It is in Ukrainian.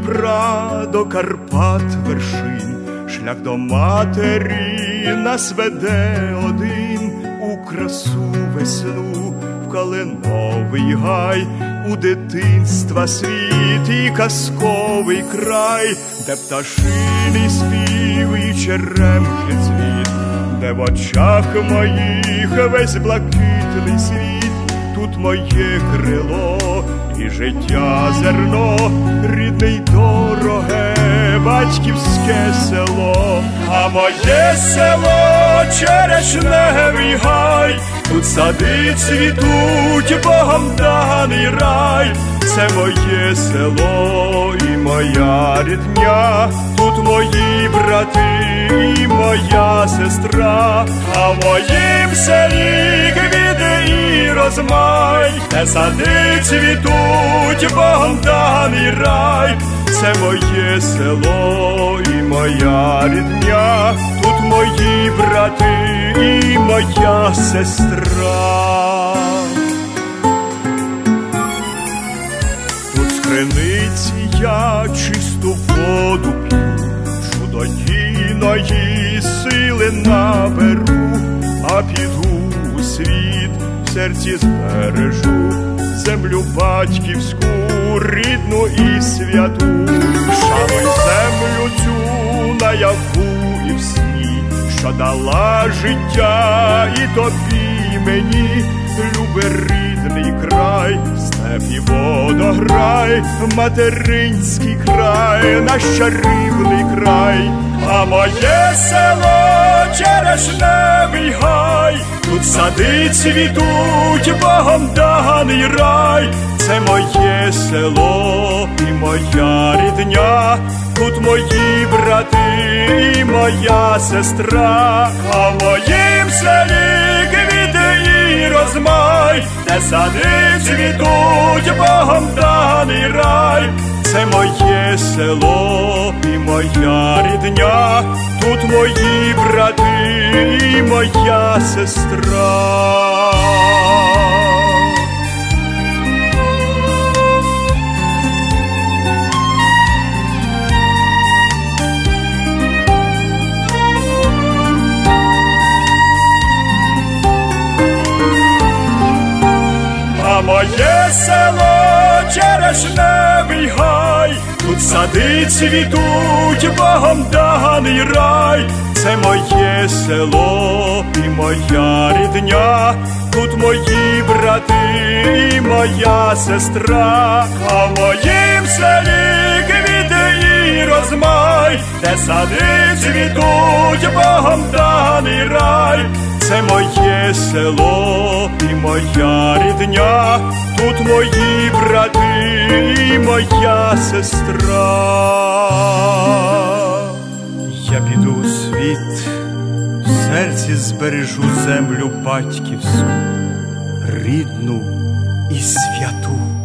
Дніпра до Карпат вершин, шлях до матері нас веде один у красу весну, в калиновий гай, у дитинства світ і казковий край, де пташиний спів і черемхи цвіт, де в очах моїх весь блакитний світ. Тут моє крило і життя зерно, рідне й дороге батьківське село. А моє село черешневий гай, тут сади цвітуть, Богом даний рай. Це моє село і моя рідня, тут мої брати і моя сестра. А в моїм селі квіти і розмай, де сади цвітуть, Богом даний рай. Це моє село і моя рідня, тут мої брати і моя сестра. Тут з криниці я чисту воду п'ю, чудодійної сили наберу, а піду у світ, в серці збережу землю батьківську, рідну і святу. Шануй землю цю наяву і в сні, що дала життя і тобі, і мені. Любе рідний край, степ і водограй, материнський край, наш чарівний край. А моє село черешневий гай, тут сади цвітуть, Богом даний рай. Це моє село і моя рідня, тут мої брати і моя сестра. А в моїм селі квіти і розмай, де сади цвітуть, Богом даний рай. Це моє село і моя рідня, тут мої брати і моя сестра. А моє село черешневий гай, тут сади цвітуть, Богом даний рай. Це моє село і моя рідня, тут мої брати і моя сестра. А в моїм селі квіти і розмай, де сади цвітуть, Богом даний рай. Це моє село і моя рідня, тут мої брати і моя сестра. Я піду у світ, в серці збережу землю батьківську, рідну і святу.